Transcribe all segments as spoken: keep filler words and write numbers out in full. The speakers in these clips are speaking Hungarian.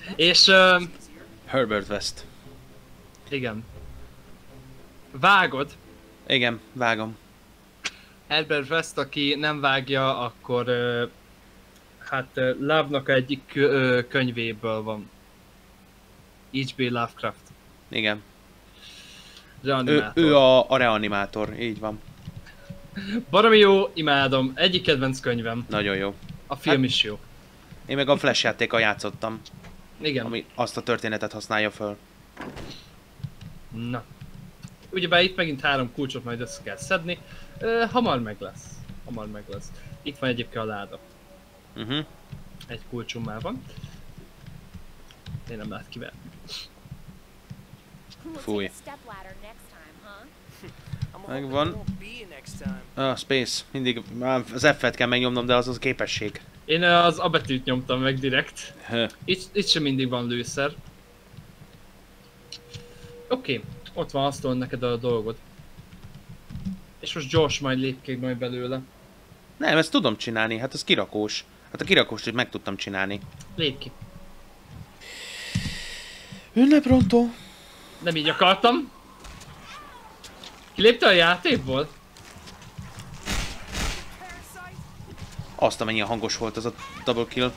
És... Uh, Herbert West. igen. Vágod? Igen, vágom. Herbert West, aki nem vágja, akkor... Uh, hát uh, Love-nak egyik uh, könyvéből van. há pé. Lovecraft. Igen. Ő, Reanimátor. ő a, a reanimátor, így van. Baromi jó, imádom. Egyik kedvenc könyvem. Nagyon jó. A film Hát- is jó. Én meg a Flash játékkal játszottam, Igen. ami azt a történetet használja föl. Na. Ugyebár itt megint három kulcsot majd össze kell szedni. Uh, hamar meg lesz. Hamar meg lesz. Itt van egyébként a láda. Uh-huh. Egy kulcsom már van. Én nem lehet kivenni. Fúj. Megvan. Ah, Space. Mindig már az F-et kell megnyomnom, de az az a képesség. Én az A betűt nyomtam meg direkt. Hö. Itt, itt sem mindig van lőszer. Oké, okay. Ott van, azt tolom neked a dolgod. És most gyors majd lépkék majd belőle. Nem, ezt tudom csinálni, hát ez kirakós. Hát a kirakóst is meg tudtam csinálni. Lép ki. Ünneprontó. Nem így akartam. Kilépte a játékból? Azt, amennyi hangos volt az a double kill.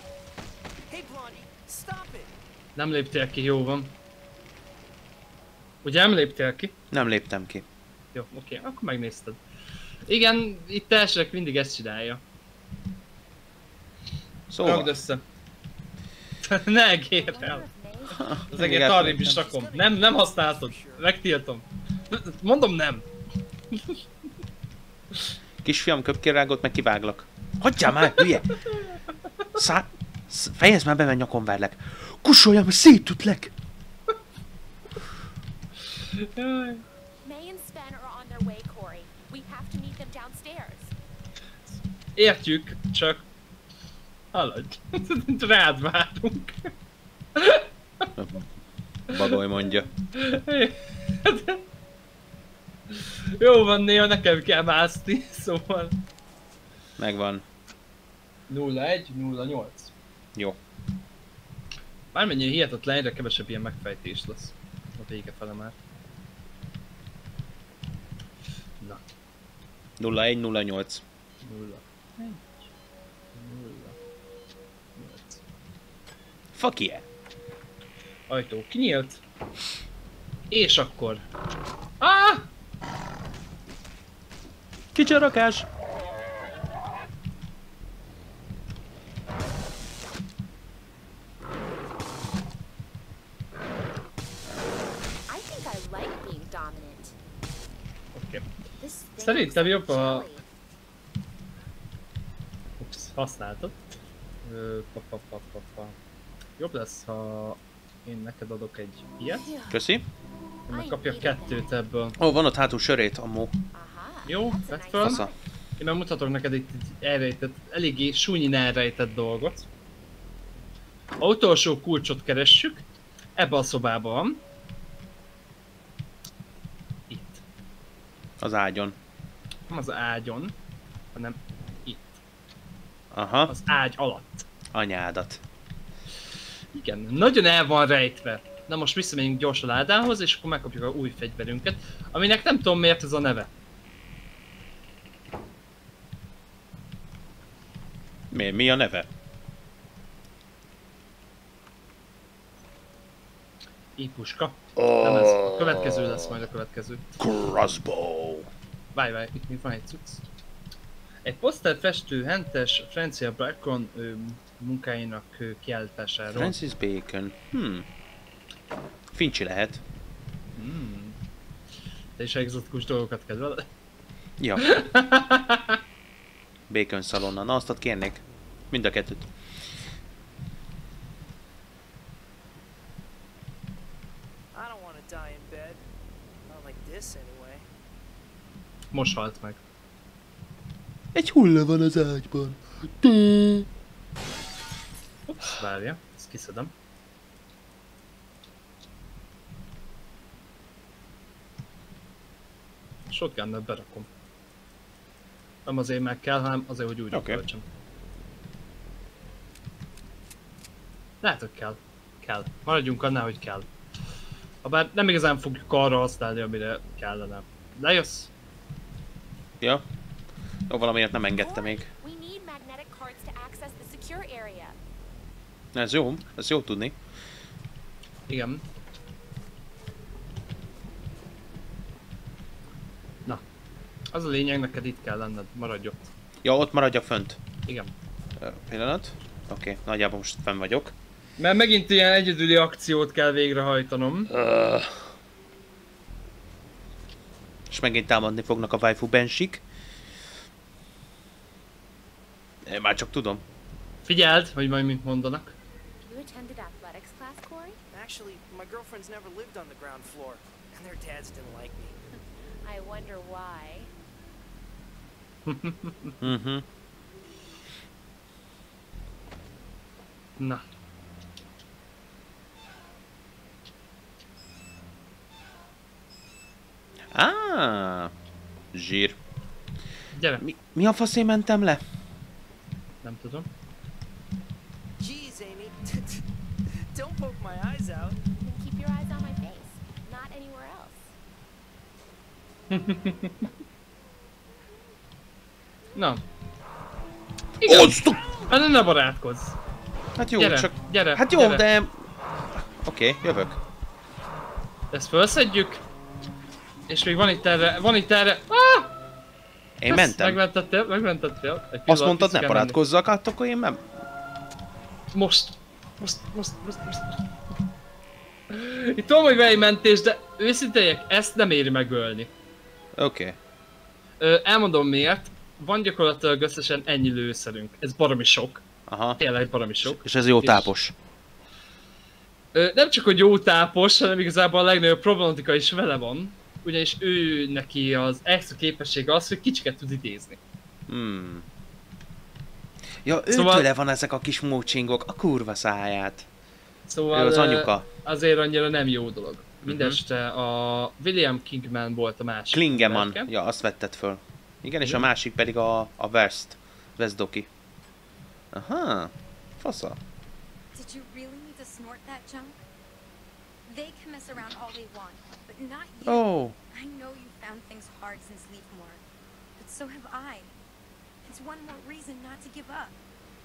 Nem léptél ki, jó van. Ugye nem léptél ki? Nem léptem ki. Jó, oké, okay, akkor megnézted. Igen, itt elsőek mindig ezt csinálja. Szóval. Ragd össze. Ne egérj el. Az egér Igen, arrébb is rakom. Nem, nem használtad. Megtiltom. Mondom nem. Kisfiam, köpkérrágot, meg kiváglak. Hagyjál már, hülye! Szá... Sz... Fejezd már be, mert nyakon verlek. Kussoljam, mert szétütlek! Jaj. May and Sven are on their way, Corey. We have to meet them downstairs. Értjük, csak... Haladj. Rád várunk. Bagoly mondja. Jó van, néha nekem kell mászni, szóval... Megvan. nulla egy, nulla nyolc. Jó. Bármennyire hihetetlen, egyre kevesebb ilyen megfejtés lesz. A vége fele már. Na. nulla egy nulla nyolc. nulla egy, nulla nyolc. Fuck yeah! Ajtó kinyílt. És akkor... Ah! Kicsarakás! I think I like being dominant. Oké. This thing Szerintem looks jobb a... jelly. Ups, használtad. Ö, pa, pa, pa, pa, pa. Jobb lesz, ha én neked adok egy ilyet. Köszi. Én megkapjak kettőt ebből. Ó, van ott hátul sörét, amó. Aha. Jó, That's a vedd nice föl. Fasza. Én megmutatok neked itt egy elrejtett, eléggé súnyin elrejtett dolgot. A utolsó kulcsot keressük. Ebbe a szobában van. Itt. Az ágyon. Nem az ágyon, hanem itt. Aha. Az ágy alatt. Anyádat. Igen, nagyon el van rejtve. Na most visszamegyünk gyorsan a ládához, és akkor megkapjuk a új fegyverünket, aminek nem tudom miért ez a neve. Mi, mi a neve? I-puska. Nem ez. A következő lesz majd a következő. Crossbow. Várj, várj, itt még van egy cucc. Egy poszter festő Hentes Francia Bacon ö, munkáinak ö, kiállításáról. Francis Bacon. Hmm. Fincsi lehet. Hmm. Te is egzotikus dolgokat kedveled? Ja. Bacon szalonna. Na, azt ott kérnék. Mind a kettőt. I don't want to die in bed. Not like this anyway. Most halt meg. Egy hulla van az ágyban. Ups, várja, ezt kiszedem. Shotgunnal berakom. Nem azért meg kell, hanem azért, hogy újra Oké. okay. Lehet, hogy kell. kell. Maradjunk annál, hogy kell. Habár nem igazán fogjuk arra használni, amire kellene. Lejössz? Ja. Jó, valamiért nem engedte még. We need magnetic cards to access the secure area. Ez jó, ez jó tudni. Igen. Na. Az a lényeg, neked itt kell lenned. Maradj ott. Ja, ott maradjak fönt. Igen. Ö, Pillanat. Oké, okay, nagyjából most fenn vagyok. Mert megint ilyen egyedüli akciót kell végrehajtanom. Uh. És megint támadni fognak a waifu bensik. Én már csak tudom. Figyeld, hogy majd mit mondanak. You attended athletics class, Corey? Actually, my girlfriends never lived on the ground floor, and their dads didn't like me. I wonder why. Mhm. Na. Ah, zsír. Gyere. Mi, mi a faszén mentem le? Nem tudom. Jeez, Amy, don't poke my eyes out. Then keep your eyes on my face, not anywhere else. Na. Igen. Osztok! Hát ne barátkozz. Hát jó, Gyere, csak... gyere, Hát jó, gyere. de... Oké, okay, jövök. Ezt felszedjük. És még van itt erre, van itt erre. Ah! Én Ezt mentem. Megmentettél, megmentettél. Egy pillanat, Azt mondtad, vissza ne kell barátkozzak, hát akkor én nem... menni. Most. Most, most, most, most. Itt tudom, hogy vejmentés, de őszintén ezt nem éri megölni. Oké. Okay. Ö, elmondom miért. Van gyakorlatilag összesen ennyi lőszerünk. Ez baromi sok. Aha. Tényleg baromi sok. És ez jó És- tápos. Ö, nem csak hogy jó tápos, hanem igazából a legnagyobb problematika is vele van. Ugyanis ő neki az extra képessége az, hogy kicsiket tud idézni. Hmm. Ja, Szóval- őtőle van ezek a kis mócsingok, a kurva száját. Szóval Ő az ö, anyuka. azért annyira nem jó dolog. Mindenesetre a William Kingman volt a másik. Klingeman. emberke. Ja, azt vetted föl. Igen, és a Igen. másik pedig a, a West. Westdoki. Aha. Fasza. Did you really need to snort that junk? They can mess around all they want, but not you. Oh. I know you found things hard since Leafmore, but so have I. It's one more reason not to give up.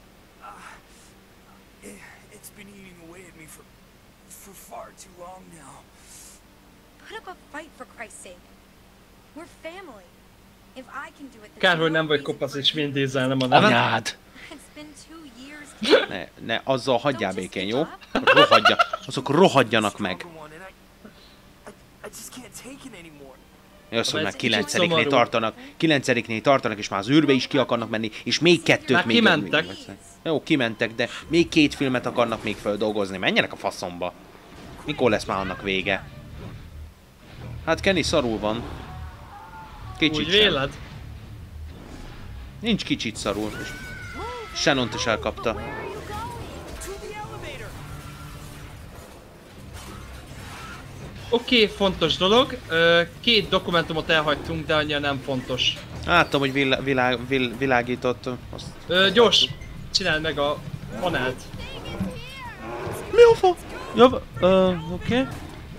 It, it's been eating away at me for for far too long now. Put up a fight for Christ's sake. We're family. If I can do it, there's Kár, hogy no nem vagy reason kopasz for és you. Vin Diesel nem a neve. Anyád! It's been two years. Ne, ne, azzal hagyjál békén, jó? Rohadja, azok rohadjanak meg. Stronger one, and I, I, I just can't take it anymore. Jössz, hogy Ez már kicsit kilencediknél szomorú. tartanak, kilencediknél tartanak, és már az űrbe is ki akarnak menni, és még kettőt Már még... kimentek. még- Jó, kimentek, de még két filmet akarnak még földolgozni. Menjenek a faszomba. Mikor lesz már annak vége? Hát Kenny szarul van. Kicsit Úgy sem. véled? Nincs kicsit szarul. És Shannont is elkapta. To the elevator. Oké, okay, fontos dolog. Ö, két dokumentumot elhagytunk, de annyira nem fontos. Láttam, hogy vilá, vilá, vil, világított. Azt... Ö, gyors! Csináld meg a panelt. Mi a fa? Ja, uh, oké. Okay.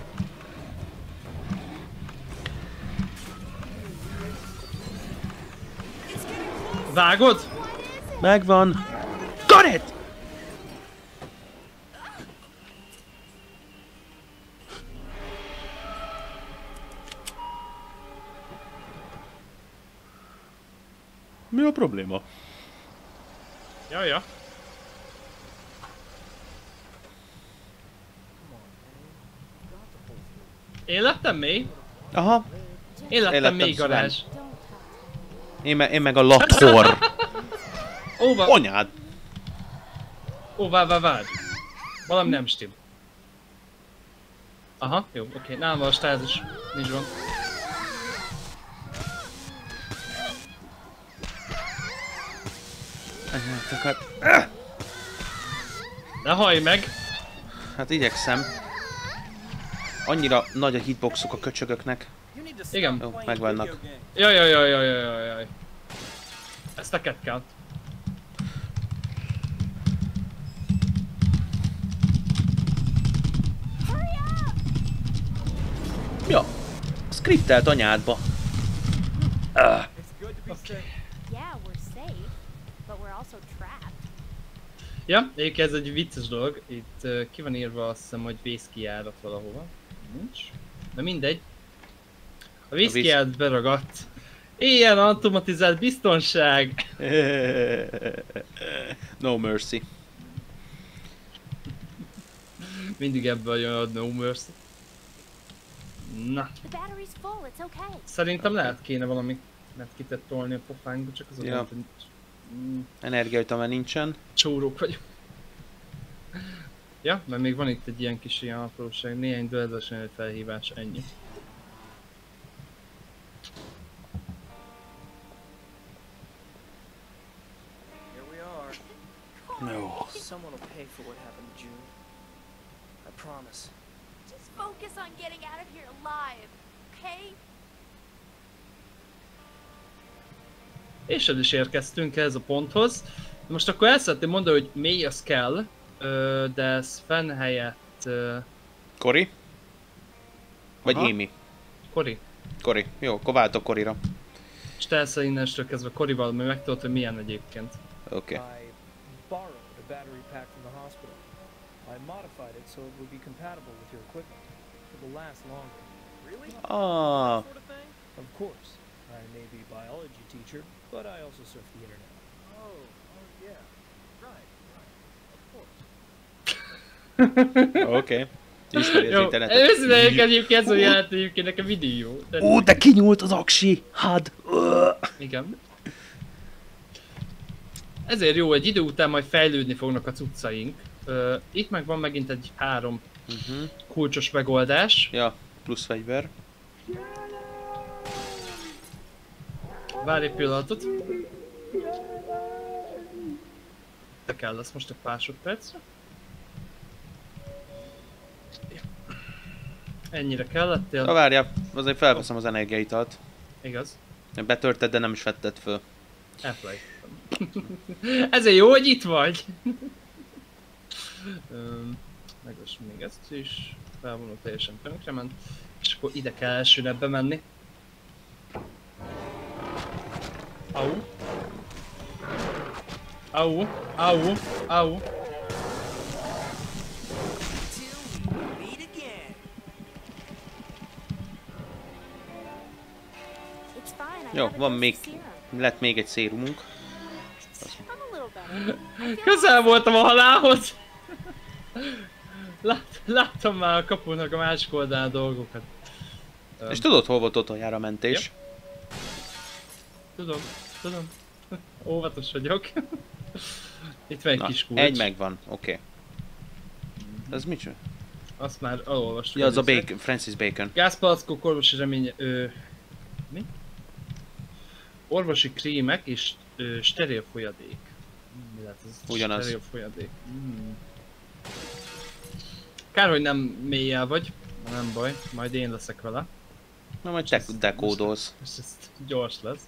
Vágod? Megvan. Got it! Mi a probléma? Ja, ja. Én lettem mély? Aha, Én lettem lettem mély Sven. garázs. én, me, én meg a lathor. Ó, vá... Anyád! Ó, várj, várj, várj. Valami nem stim. Aha, jó, oké. Okay. Nálam van a stázis. Nincs van. Anyátokat. Ne hallj meg! Hát igyekszem. Annyira nagy a hitboxuk a köcsögöknek. You need to Igen. stop Jó, playing megvannak. video games. Jaj, jaj, jaj, jaj, jaj, jaj. Ezt neked kell. Skriptelt anyádba. Ah. Yeah, we're safe, but we're also trapped. Ja, egyébként ez egy vicces dolog. Itt uh, ki van írva, azt hiszem, hogy vészkijárat valahova. Nincs. De mindegy. A vészkijárat beragadt. Ilyen automatizált biztonság! No mercy. Mindig ebből jön a no mercy. Na, The battery's full, it's okay. szerintem lehet kéne valami mert kitett tolni a pofánkba, csak az Ja. a hogy mm, Energiaüteme nincsen. csórók vagyunk. Ja, mert még van itt egy ilyen kis ilyen apróság, néhány döledesen egy felhívás, ennyi. Here we are. No. Someone will pay for what happened to June. I promise. Just focus on getting out of here alive, okay? És el is érkeztünk ehhez a ponthoz. Most akkor el szeretném mondani, hogy mély az kell, ö, de ez fenn helyett... Ö, Kori? Vagy Aha. Amy? Kori. Kori. Jó, akkor váltok Korira. És te ezt innenstől kezdve Korival, mert megtudod, hogy milyen egyébként. Oké. I borrowed a battery pack from the hospital. I modified it so it would be compatible with your equipment. It will last longer. Really? Ah, Sort of thing? Of course. I may be a biology teacher, but I also surf the internet. Oh, oh yeah. Right, right. Of course. oké. Ismeri az Jó, internetet. őszintén egyébként ez a jelent egyébként nekem videó. De... Ó, de kinyúlt az aksi! Hát! Igen. Ezért jó, egy idő után majd fejlődni fognak a cuccaink. Uh, itt meg van megint egy három Uh-huh. kulcsos megoldás. Ja, plusz fegyver. Várj egy pillanatot. De kell lesz most egy másodpercre. Ennyire kellettél. Na várjál, azért felveszem az energiaitalt. Igaz? Betörted, de nem is vetted föl. Elfelejtettem. Ezért jó, hogy itt vagy. Öm, Megvessem még ezt is. Felvonul teljesen tönkrement. És akkor ide kell elsőnek bemenni. Au. Au. Au. Au. Till we meet again. It's fine. I Jó, have a van dose még, of serum. lett még egy szérumunk. I'm a little better. I feel Közel voltam a halálhoz! Lát, láttam már a kapunak a másik oldalán dolgokat. Öm, És tudod, hol volt utoljára a mentés? Tudom, tudom. Óvatos vagyok. Itt van egy Na, kis kulcs. egy megvan, oké. Ez micsoda? Azt már elolvastuk. Ja, az a először. Bacon, Francis Bacon. Gázpalackok, orvosi remény... Ö, mi? Orvosi krémek és ö, steril folyadék. Mi lehet ez? Ugyanaz. Steril folyadék. Hmm. Kár, hogy nem mélyel vagy. Nem baj, majd én leszek vele. Na majd te dekódolsz. És ez gyors lesz.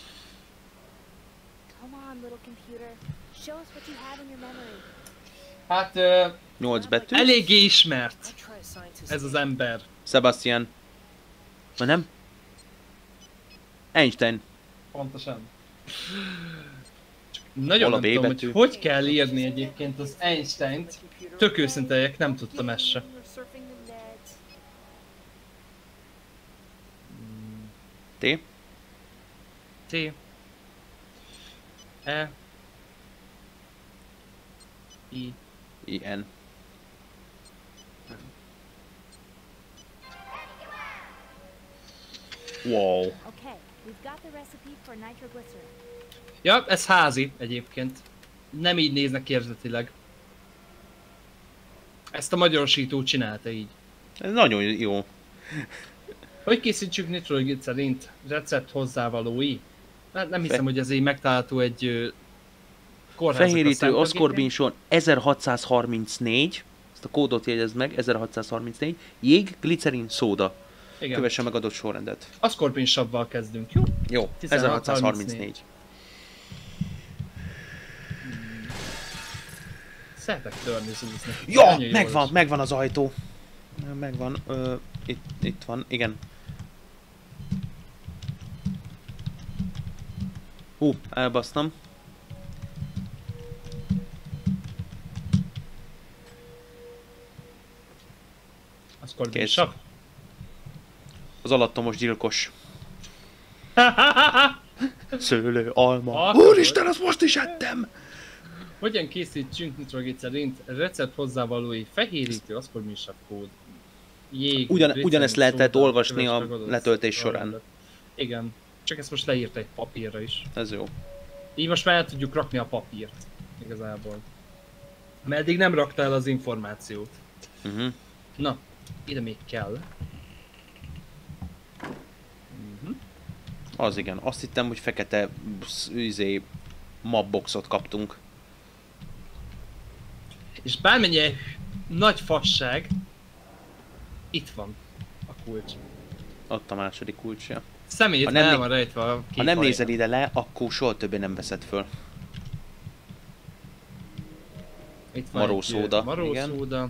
Come on, little computer. Show us what you have in your memory. Hát ö, nyolc betű. eléggé ismert I'll try a scientist. ez az ember. Sebastian. Vagy nem? Einstein. Pontosan. Csak nagyon Hol a nem B tudom, hogy betű? hogy kell írni egyébként az Einsteint. Tök őszinte legyek, nem tudtam ezt se. You're surfing the net. T. T. E. I. I N. Wow. Okay, we've got the recipe for nitroglycerin. Ja, ez házi egyébként. Nem így néznek érzetileg. Ezt a magyarosító csinálta így. Ez nagyon jó. Hogy készítsük nitroglicerint? Recept hozzávalói? Nem, nem hiszem, Fe- hogy ez így megtalálható egy ö, kórházak Fehérítő számítógépén. aszkorbinson ezerhatszázharmincnégy. Ezt a kódot jegyezd meg, ezerhatszázharmincnégy. Jég, glicerin, szóda. Igen. Kövesse meg adott sorrendet. Aszkorbinsabbal kezdünk, jó? Jó, ezerhatszázharmincnégy. Szeretek törni zúzni. Ja, Nagyon jó megvan, lesz. megvan az ajtó. Megvan, ö, itt, itt van, igen. Hú, elbasztam. Az Corbin Kész. Shop. Az alattomos gyilkos. Szőlő, alma. Akkor- Úristen, azt most is ettem! Hogyan készítsünk nitroglicerint? Recept hozzávalói fehérítő, az Corbin Shop kód. Jég, Ugyan- glicerin, ugyanezt lehetett szóda, olvasni köves a ragadozó, letöltés során. ragadozó. Igen. Csak ezt most leírta egy papírra is. Ez jó. Így most már el tudjuk rakni a papírt. Igazából. Mert eddig nem rakta el az információt. Uh-huh. Na, ide még kell. Mhm. Az igen. Azt hittem, hogy fekete sz- izé, mapboxot kaptunk. És bármennyire nagy fasság, itt van a kulcs. Ott a második kulcsja. Szemét Ha nem el né- van rejtve a Ha kék nem alján. nézel ide le, akkor soha többé nem veszed föl. Itt van Marószóda, egy, maró igen. szóda.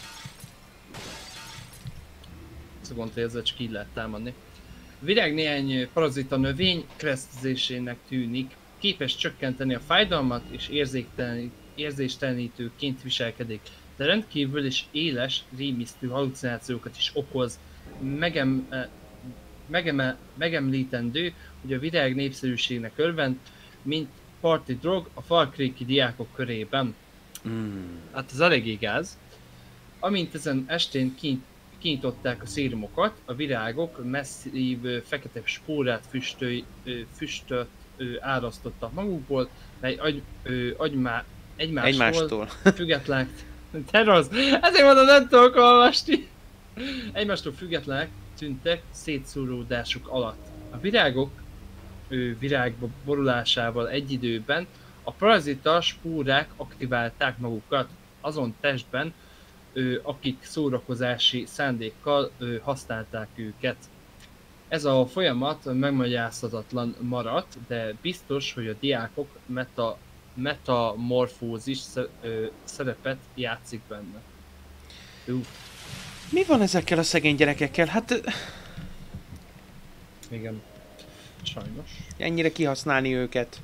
Szóval ezzel csak így lehet támadni. Virág néhány parazita növény keresztezésének tűnik, képes csökkenteni a fájdalmat és érzéktelen, érzéstelenítőként viselkedik, de rendkívül is éles, rémisztő hallucinációkat is okoz. Megem, eh, megeme, megemlítendő, hogy a virág népszerűségnek örvend, mint party drog a falkréki diákok körében. Mm. Hát ez eléggé gáz. Amint ezen estén kint, kinyitották a szérumokat, a virágok messzív ö, fekete spórát füstöly, ö, füstöt ö, árasztottak magukból, mely agy, ö, agymá, egymástól, Egymástól. függetlenek. Te rossz! Ezért mondom, nem tudok olvasni! Egymástól függetlenek tűntek szétszóródásuk alatt. A virágok ő, virágba borulásával egy időben a parazita spórák aktiválták magukat azon testben, ő, akik szórakozási szándékkal ő, használták őket. Ez a folyamat megmagyarázhatatlan maradt, de biztos, hogy a diákok meta, metamorfózis sze- ö, szerepet játszik benne. Ú, Mi van ezekkel a szegény gyerekekkel? Hát ö, igen. Sajnos. ennyire kihasználni őket.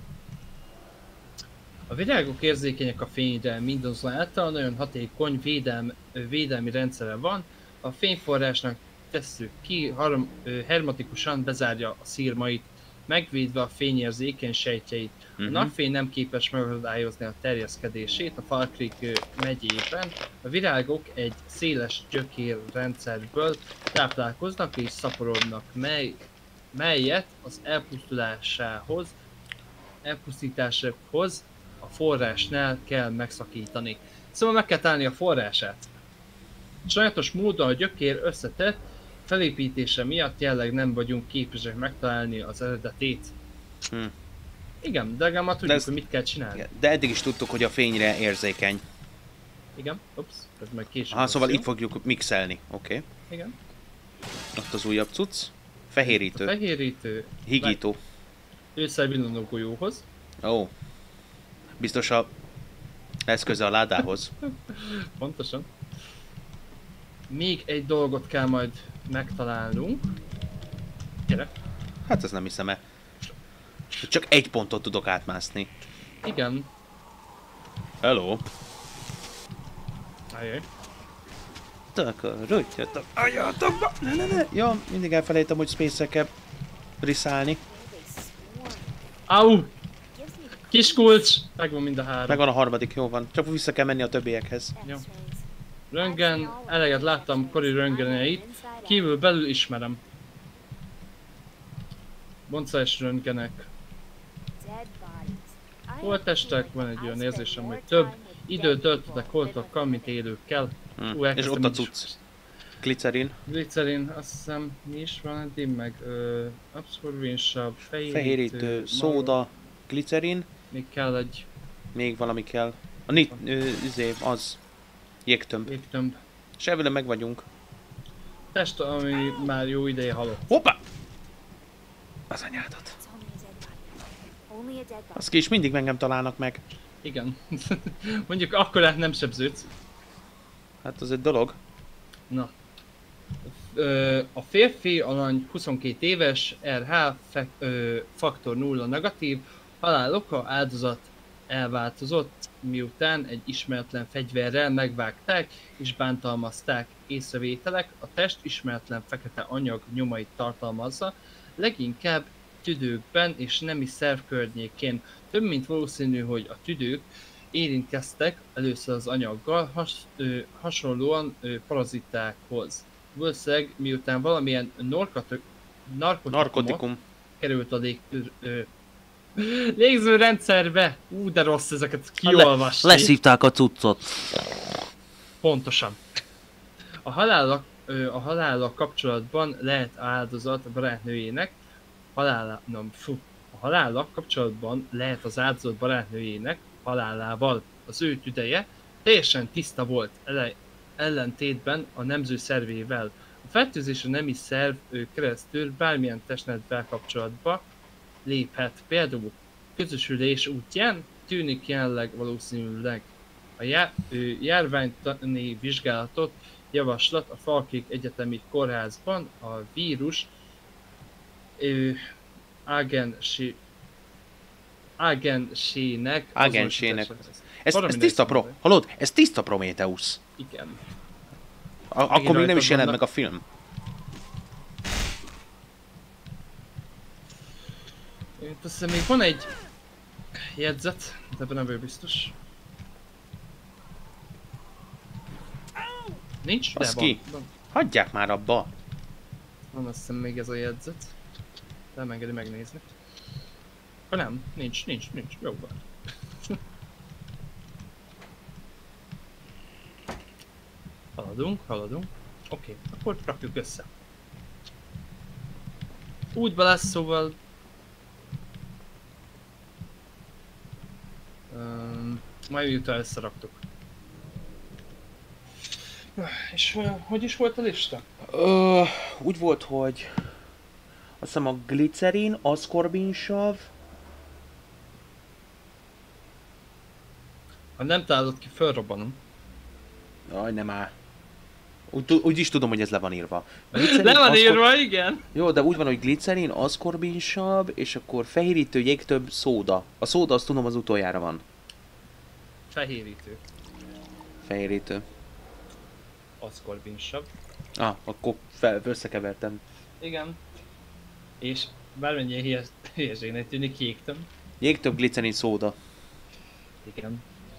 A virágok érzékenyek a fényre, mindazonáltal nagyon hatékony védelm, ö, védelmi rendszere van. A fényforrásnak tesszük ki, harm, ö, hermetikusan bezárja a szírmait, megvédve a fényérzékeny sejtjeit. A Mhm. napfény nem képes megakadályozni a terjeszkedését a Fall Creek ö, megyében. A virágok egy széles gyökérrendszerből táplálkoznak és szaporodnak, mely, melyet az elpusztulásához, elpusztításokhoz a forrásnál kell megszakítani. Szóval meg kell találni a forrását. Sajátos módon a gyökér összetett felépítése miatt jelenleg nem vagyunk képesek megtalálni az eredetét. Hm. Igen, de legalább már tudjuk, ezt- hogy mit kell csinálni. Igen, de eddig is tudtuk, hogy a fényre érzékeny. Igen, ups, ez majd később. Ha szóval lesz, itt fogjuk mixelni, oké? Okay. jó? Igen. Ott az újabb cucc. A Fehérítő. fehérítő Higító. ősszel villanó golyóhoz. Ó. Biztos a eszköze a ládához. Pontosan. Még egy dolgot kell majd megtalálnunk. Gyere. Hát ez nem hiszem el. Csak egy pontot tudok átmászni. Igen. Hello. Ajaj. Takarodjatok ajatokba! Ne, ne, ne! Ja, mindig elfelejtem, hogy space-re kell riszálni. Au! Kis kulcs! Megvan mind a három. Megvan a harmadik, jó van. Csak vissza kell menni a többiekhez. Jó. Röntgen, eleget láttam Cory röntgeneit, kívül belül ismerem. Boncás röntgenek. Holttestek, van egy olyan érzésem, hogy több időt töltöttek holtokkal, mint élőkkel. Hm. Ú, És elkezdtem ott a így- cucc. Glicerin. Glicerin, azt hiszem mi is van eddig, meg ö, abszorbinssav, fehérítő, Fehérítő, maró. szóda, glicerin. Még kell egy Még valami kell. A nit, ö, izé, az. Jégtömb. végtömb. És ebből meg vagyunk. Test, ami már jó ideje halott. Hoppá! Az anyádat. Az ki is mindig engem találnak meg. Igen. Mondjuk akkor nem sebződsz. Hát az egy dolog. Na. Ö, a férfi alany huszonkét éves, er há fe, ö, faktor nulla negatív, Halál oka, áldozat elváltozott, miután egy ismeretlen fegyverrel megvágták és bántalmazták. Észrevételek: a test ismeretlen fekete anyag nyomait tartalmazza, leginkább tüdőkben és nemi szerv környékén. Több mint valószínű, hogy a tüdők érintkeztek először az anyaggal, has, ö, hasonlóan ö, parazitákhoz. Valószínűleg miután valamilyen narkotikum, Narkotikum. került a lég, ö, légzőrendszerbe. Ú, de rossz ezeket kiolvasni. Le, leszívták a cuccot. Pontosan. A halállal, a halállal kapcsolatban lehet áldozat barátnőjének, halála, no, fú, a halállal kapcsolatban lehet az áldozat barátnőjének halálával. Az ő tüdeje teljesen tiszta volt, ele, ellentétben a nemző szervével. A fertőzés a nemi szerv ő keresztül bármilyen testnedvel kapcsolatba léphet, például közösülés útján, tűnik jelenleg valószínűleg. A já, ő, járványtani vizsgálatot javaslat a Falkirk Egyetemi Kórházban a vírus ő, ágensi, ágensének Ágensének. Ez, Valami ez tiszta pro... nehéz Hallod? Ez tiszta Prometheus. Igen. A, akkor még nem rajtad is jelent vannak. meg a film. Én azt hiszem, még van egy jegyzet, de ebben nem vagyok biztos. Nincs? De Az van. ki? Van, Hagyják már abba. van azt hiszem még ez a jegyzet. Nem engedi megnézni. Ha nem, nincs, nincs, nincs. Jó van. Haladunk, haladunk. Oké, akkor rakjuk össze. Útba lesz, szóval... Um, majd miután összeraktuk. És uh, hogy is volt a lista? Ö, úgy volt, hogy... Azt hiszem a glicerin, aszkorbinsav... Ha nem találod ki, felrobbanom. Aj, nem áll. Úgy, tu- úgy is tudom, hogy ez le van írva. Glicerin, Le van aszkor- írva, igen! Jó, de úgy van, hogy glicerin, aszkorbinsav, és akkor fehérítő, jégtöbb, szóda. A szóda azt tudom az utoljára van. Fehérítő. Fehérítő. Aszkorbinsav. Ah, akkor fel, összekevertem. Igen. És bármennyire hülyes- hülyeségnek tűnik, jégtöm. Jégtöbb, glicerin, szóda. Igen.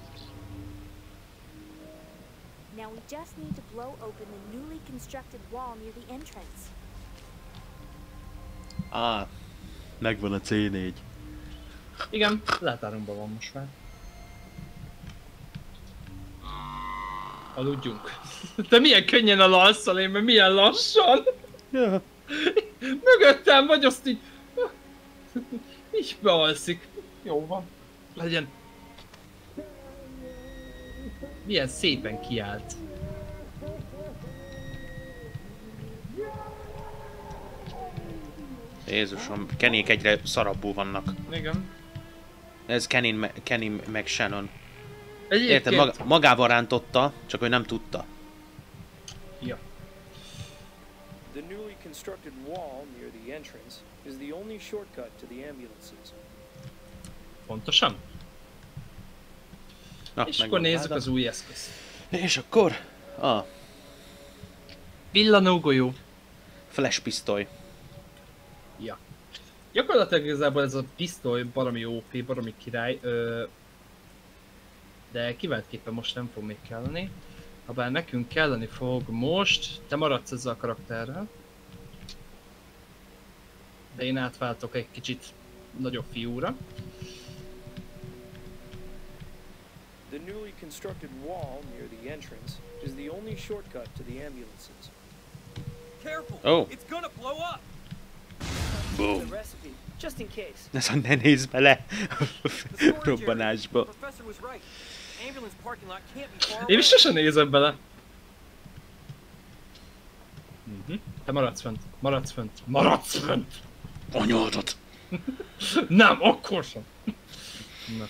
Now we just need to blow open the newly constructed wall near the entrance. Á, megvan a cé négy. Igen, látárunkban van most már. Aludjunk. Te milyen könnyen alalszol, én meg milyen lassan. Ja. Mögöttem vagy, azt így... Így bealszik. Jó van. Legyen. Milyen szépen kiállt. Jézusom, Kennyék egyre szarabbul vannak. Igen. Ez Kenny, me- Kenny meg Shannon. Egyébként... Érted, maga- magával rántotta, csak ő nem tudta. Ja. The newly constructed wall near the entrance is the only shortcut to the ambulances. Pontosan. Na, És megvan akkor nézzük váda. az új eszközt. És akkor... A Villanó golyó. flash pisztoly. Ja. Gyakorlatilag igazából ez a pisztoly baromi ó pé, baromi király, ö... de kiváltképpen most nem fog még kelleni. Habár nekünk kelleni fog most, te maradsz ezzel a karakterrel. De én átváltok egy kicsit nagyobb fiúra. The newly constructed wall near the entrance is the only shortcut to the ambulances. Careful! Oh. It's gonna blow up! Boom. The recipe, just in case. Ez a ne nézz bele The storage area. robbanásba. The professor was right. Ambulance parking lot can't be far Én away. is sosem nézem bele. Mhm. Te maradsz fönt, maradsz fönt, maradsz fönt! Anyádat! Nem, akkor sem! Na.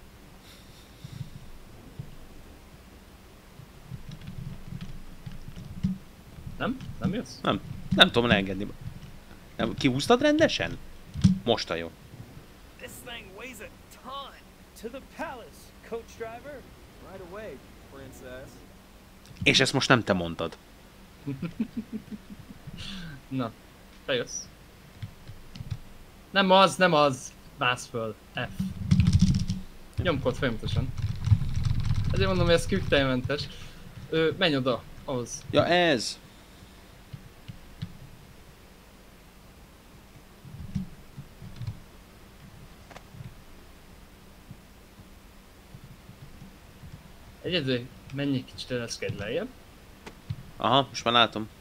Nem? Nem jössz? Nem, nem tudom leengedni. Nem, kihúztad rendesen? Most a jó. This thing weighs a To the palace, coach driver. Right away, princess. És ezt most nem te mondtad. Na, te jössz. Nem az, nem az. Mász föl. F. Nyomkod folyamatosan. Ezért mondom, hogy ez quick-time-mentes. Ö, menj oda, ahhoz. Ja, ez. Egyedül menj egy kicsit ereszkedj lejjebb. Aha, most már látom.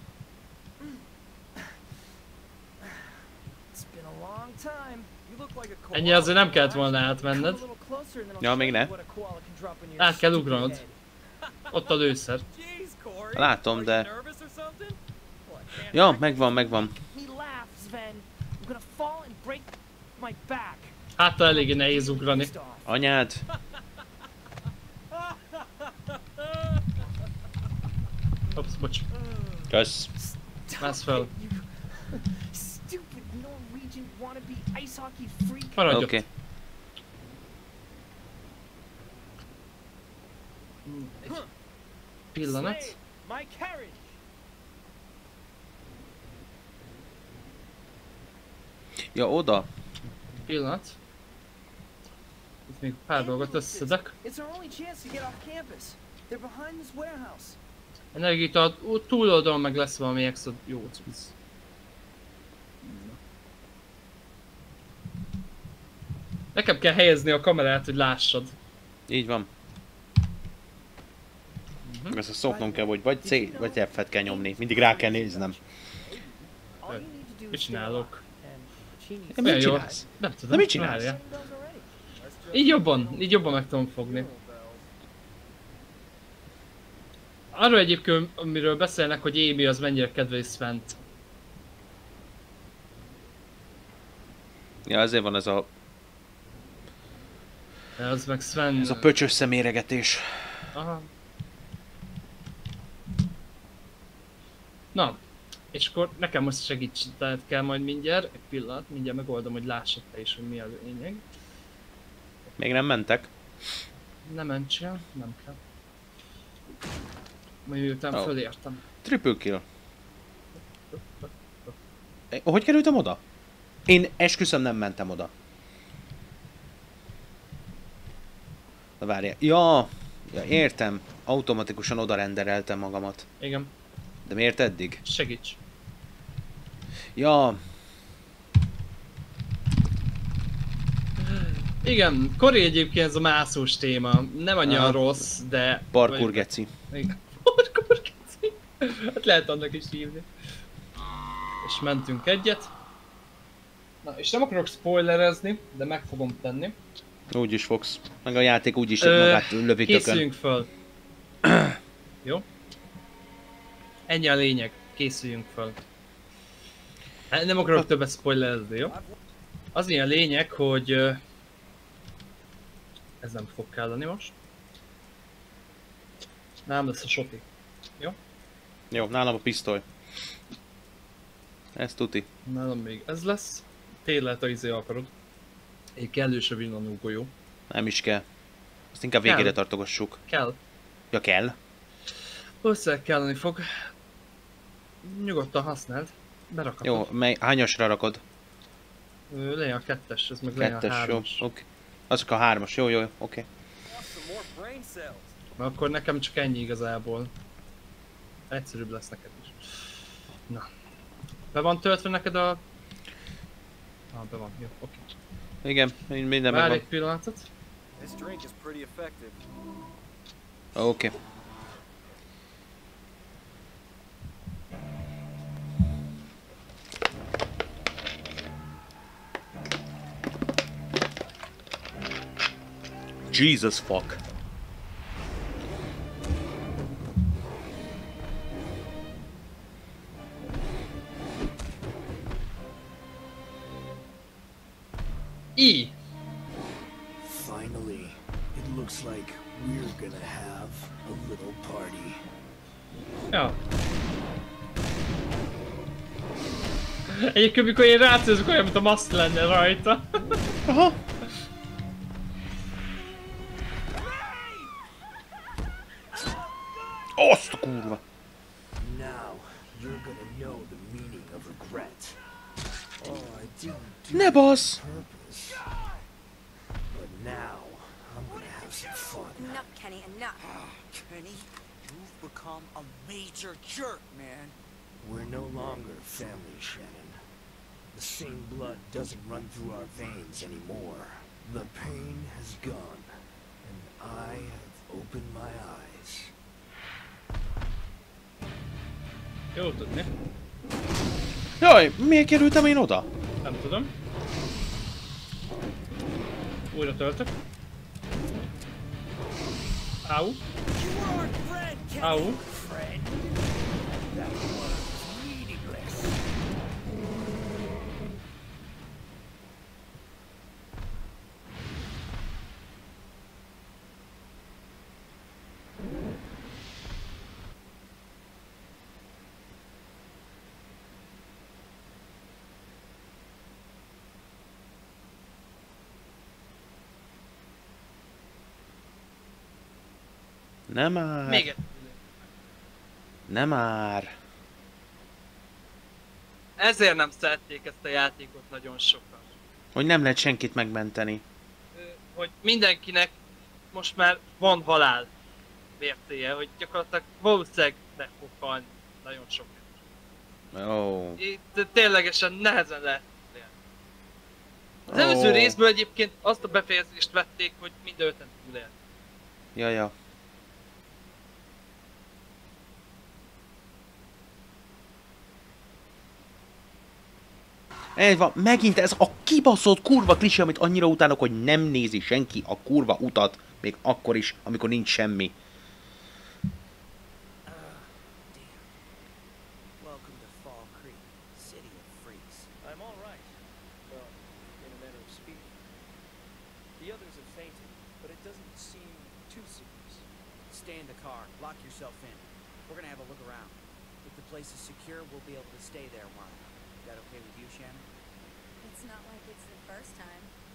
Ennyi azért nem kellett volna átmenned. Ja, még ne. Át kell ugranod. Ott a lőszer. Látom, de... Ja, megvan, megvan. Hát eléggé nehéz ugrani. Anyád. Ops, bocs. Kösz. Mász fel. Stupid Norwegian wannabe ice hockey freak. Maradj Oké. okay. ott. Pillanat. My carriage. Ja, oda. Pillanat. Itt még pár dolgot összedek. It's our only chance to get off campus. They're behind this warehouse. Energiát túloldalon meg lesz valami extra jó cucc. Nekem kell helyezni a kamerát, hogy lássad. Így van. Uh-huh. Ezt szoknom kell, hogy vagy C, vagy F-et kell nyomni. Mindig rá kell néznem. Mit csinálok? Ja, mit csinálsz? Nem tudom. De mit csinálsz? Várjál. Így jobban, így jobban meg tudom fogni. Arról egyébként, amiről beszélnek, hogy Amy az mennyire kedveli Svent. Ja, ezért van ez a... De az meg Sven... Ez a pöcsös szeméregetés. Aha. Na, és akkor nekem most segítséged kell majd mindjárt, egy pillanat, mindjárt megoldom, hogy lássad te is, hogy mi a lényeg. Még nem mentek? Nem mentsél, nem kell. Majd miután Oh. fölértem. Triple kill. Hogy kerültem oda? Én esküszöm nem mentem oda. Na várjál. Ja, ja, értem. Automatikusan oda rendereltem magamat. Igen. De miért eddig? Segíts. Ja. Igen, Kori egyébként ez a mászós téma. Nem annyira Aha. rossz, de... Parkour geci. Igen. Parkour geci. Hát lehet annak is hívni. És mentünk egyet. Na, és nem akarok spoilerezni, de meg fogom tenni. Úgy is fogsz. Meg a játék úgy is Ö, magát lövi tökön. Készüljünk föl. Jó? Ennyi a lényeg. Készüljünk föl. Hát nem akarok többet spoilerezni, jó? Az ilyen lényeg, hogy... ö, Ez nem fog kelleni most. Nem lesz a soti. Jó? Jó, nálam a pisztoly. Ez tuti. Nálam még ez lesz. Tényleg a izé akarod. Egy kellős a villanógó, jó? Nem is kell. Azt inkább Kell. végére tartogassuk. Kell. Ja, kell. Valószínűleg kelleni fog. Nyugodtan használd. Berakatod. Jó, mely, hányasra rakod? Ö, Legyen a kettes, ez meg legyen a Kettes, jó, hármas. oké. Az csak a hármas, jó, jó, oké. Want some more brain cells. Mert akkor nekem csak ennyi igazából. Egyszerűbb lesz neked is. Na. Be van töltve neked a... Ah, be van, jó, oké. Igen, minden Várj megvan. egy pillanatot. This drink is pretty effective. Oké. Jesus fuck. I. Finally, it looks like we're gonna have a little party. Ja. Egyébként mikor én rácélzok olyan, mint a maszk lenne rajta. Aha. Azt a kurva! Now, you're gonna know the meaning of regret. Oh, I didn't do Ne it basz! on purpose. But now, I'm gonna have some fun. Enough, Kenny, enough. Kenny, you've become a major jerk, man. We're no longer family, Shannon. The same blood doesn't run through our veins anymore. The pain has gone, and I have opened my eyes. Jó tudni. Jaj, miért kerültem én oda? Nem tudom. Újra töltök. Au. You were our friend, Kenny. Au. Friend. That was meaningless. Nem már. Még egy. Nem már. Ezért nem szerették ezt a játékot nagyon sokan. Hogy nem lehet senkit megmenteni. Ö, Hogy mindenkinek most már van halál vértéje, hogy gyakorlatilag valószínűleg meg fog halni nagyon sok. Ó. Itt ténylegesen nehezen lehet túlélni. Az Ó. előző részből egyébként azt a befejezést vették, hogy mind öten túlélt. Jaja. Ez van, megint ez a kibaszott kurva klisé, amit annyira utálok, hogy nem nézi senki a kurva utat, még akkor is, amikor nincs semmi. Welcome to Fall Creek, city of freaks. I'm all right. Well, in a manner of speaking. The others have fainted, but it doesn't seem too serious. Stay in the car. Lock yourself in. We're gonna have a look around. If the place is secure, we'll be able to stay there a while. Is that okay with you, Shannon? It's not like it's the first time.